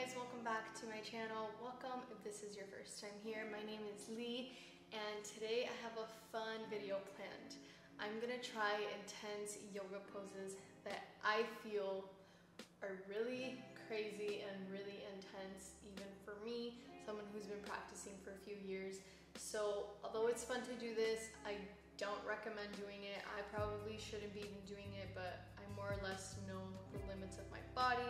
guys, welcome back to my channel. Welcome if this is your first time here. My name is Lee and today I have a fun video planned. I'm gonna try intense yoga poses that I feel are really crazy and really intense, even for me, someone who's been practicing for a few years. So although it's fun to do this, I don't recommend doing it. I probably shouldn't be even doing it, but I more or less know the limits of my body.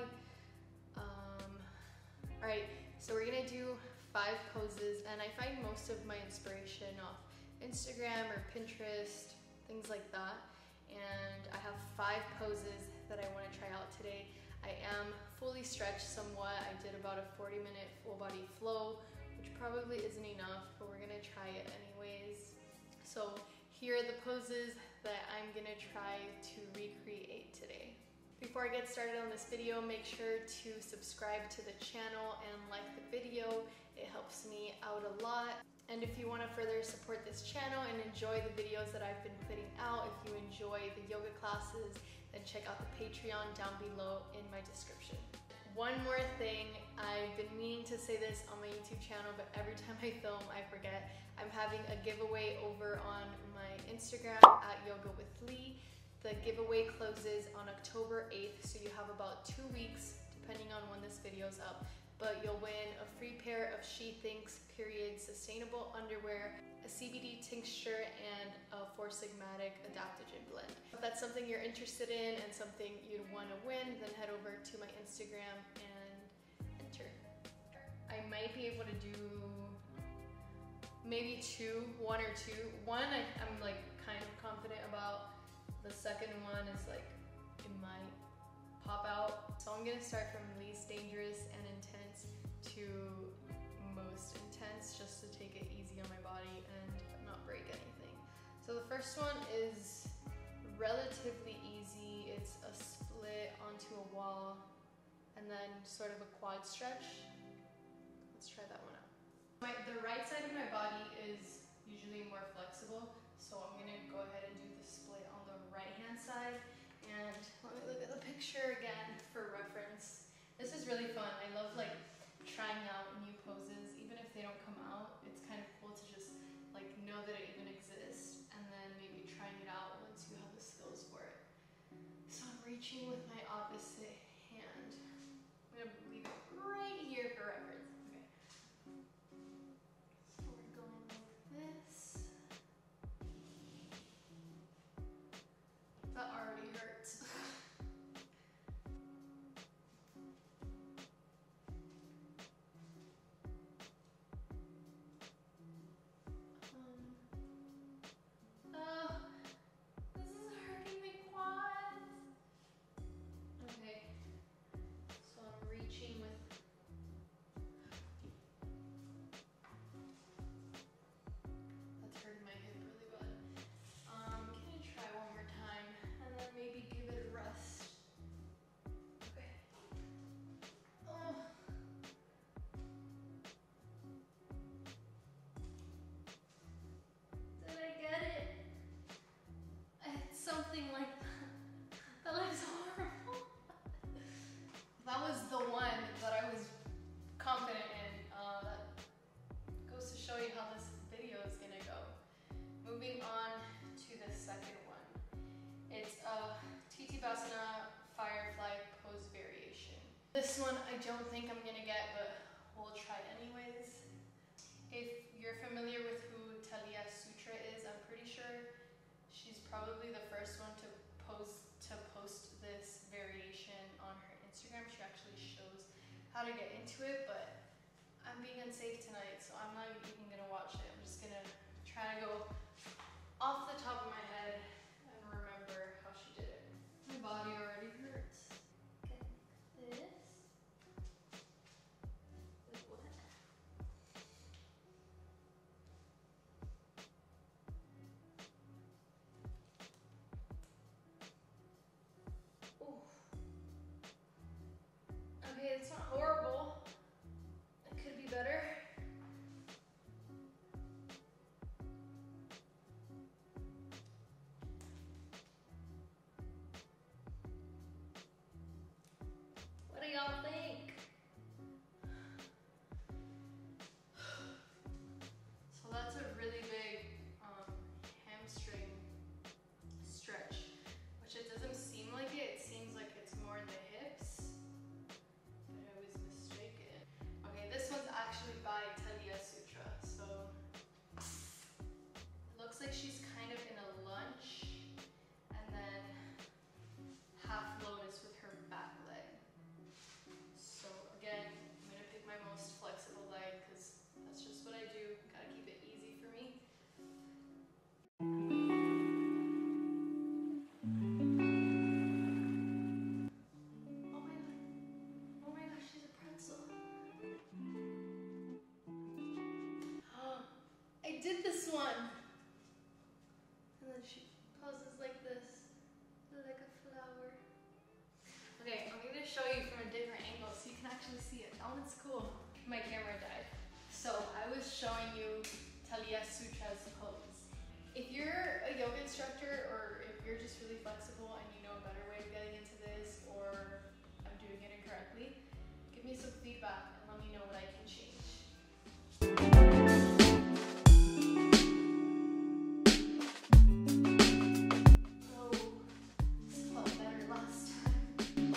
Alright, so we're gonna do 5 poses, and I find most of my inspiration off Instagram or Pinterest, things like that. And I have 5 poses that I want to try out today. I am fully stretched somewhat. I did about a 40-minute full body flow, which probably isn't enough, but we're gonna try it anyways. So here are the poses that I'm gonna try to recreate today. Before I get started on this video, make sure to subscribe to the channel and like the video. It helps me out a lot. And if you want to further support this channel and enjoy the videos that I've been putting out, if you enjoy the yoga classes, then check out the Patreon down below in my description. One more thing, I've been meaning to say this on my YouTube channel, but every time I film, I forget. I'm having a giveaway over on my Instagram at Yoga with Lee. The giveaway closes on October 8th, so you have about 2 weeks, depending on when this video's up. But you'll win a free pair of She Thinks period sustainable underwear, a CBD tincture, and a 4 Sigmatic adaptogen blend. If that's something you're interested in and something you'd want to win, then head over to my Instagram and enter. I might be able to do maybe 1 or 2. One I'm like kind of confident about. The second one is like, it might pop out. So I'm gonna start from least dangerous and intense to most intense, just to take it easy on my body and not break anything. So the first one is relatively easy. It's a split onto a wall and then sort of a quad stretch. Let's try that one out. The right side of my body is usually more flexible, so I'm gonna go ahead and do the split on the right hand side. And let me look at the picture again for reference. This is really fun. I love like trying out new poses, even if they don't come out. It's kind of cool to just like know that it even exists, and then maybe trying it out once you have the skills for it. So I'm reaching with my opposite hand. I'm gonna leave it right here for reference. Okay. So we're going like this. That already hurts. This is hurting my quads. Okay, so I'm reaching with. That's hurting my hip really bad. Can I try one more time and then maybe give it a rest? Okay. Oh. Did I get it? It's something like that. That looks horrible. That was the one that I was confident in. That goes to show you how this video is gonna go. Moving on to the second one. It's a Titivasana Firefly pose variation. This one I don't think I'm gonna get, but we'll try anyways. If you're familiar with who LIASUA is, I'm pretty sure she's probably the first one to post this variation on her Instagram. She actually shows how to get into it, but I'm being unsafe tonight, so I'm not even gonna watch it. I'm just gonna try to go off the top of my head and remember how she did it. My body already hurts. Okay, this. Wait, what? Ooh. Okay, it's not horrible. It could be better. that one's cool. My camera died. So I was showing you LIASUA's pose. If you're a yoga instructor or if you're just really flexible and you know a better way of getting into this, or I'm doing it incorrectly, give me some feedback and let me know what I can change. Oh, this felt better last time.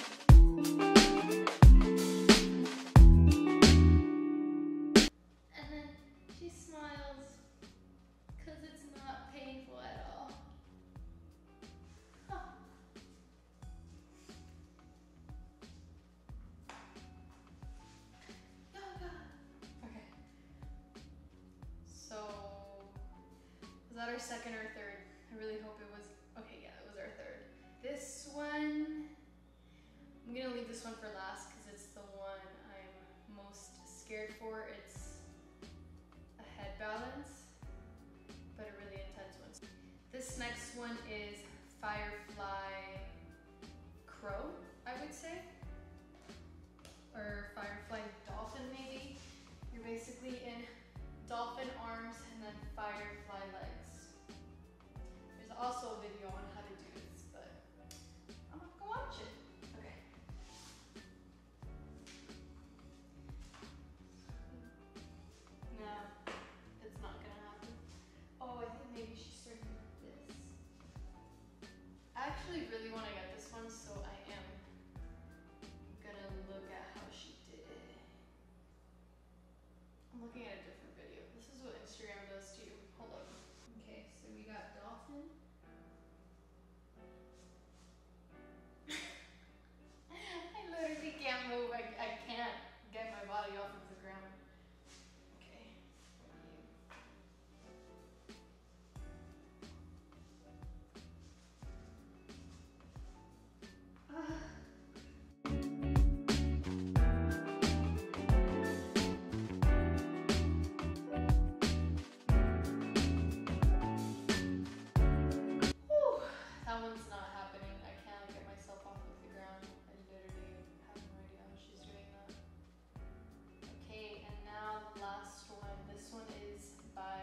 And then she smiles because it's not painful at all. Huh. Yoga. Okay. So, was that our second or third? I really hope it was. Okay, yeah, it was our third. This one, I'm gonna leave this one for last because it's the one I'm most scared for. It's a head balance, but a really intense one. This next one is firefly crow, I would say, or firefly dolphin maybe. You're basically in dolphin arms and then firefly legs. There's also a video on how to do this, but I'm gonna go watch it. Okay. No, it's not gonna happen. Oh, I think maybe she's starting with this. I actually really want to get this one, so I am gonna look at how she did it. I'm looking at a different video. This is what Instagram does to you. Hold up. Okay, so we got dolphin. I literally can't move. I can't get my body off of the ground. Okay. Whew, that one's not happening. I can't get myself off of the ground. I literally have no idea how she's doing that. Okay, and now the last one. This one is by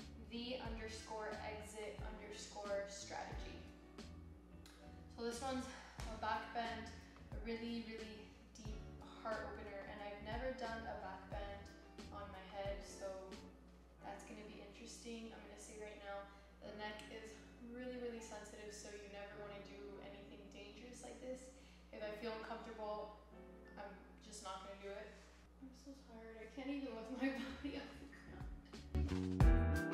the_exit_strategy. So this one's a back bend, a really, really deep heart opener, and I've never done a back bend on my head, so that's gonna be interesting. I'm gonna say right now, the neck is really, really sensitive, so you never wanna do anything dangerous like this. If I feel uncomfortable, I'm just not gonna do it. I'm so tired, I can't even lift my body off the ground.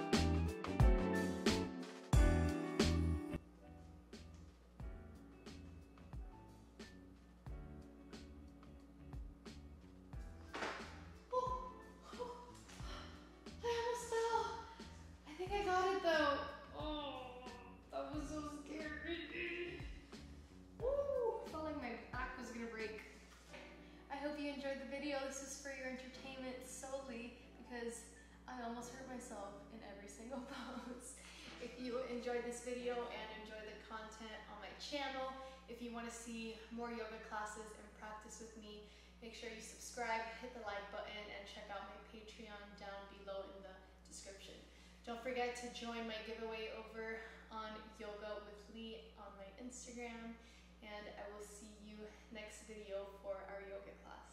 I almost fell. I think I got it though. Oh, that was so scary. Woo, felt like my back was gonna break. I hope you enjoyed the video. This is for your entertainment solely because I almost hurt myself in every single pose. If you enjoyed this video and enjoy the content on my channel, if you want to see more yoga classes and practice with me, make sure you subscribe, hit the like button, and check out my Patreon down below in the description. Don't forget to join my giveaway over on Yoga with Lee on my Instagram, and I will see you next video for our yoga class.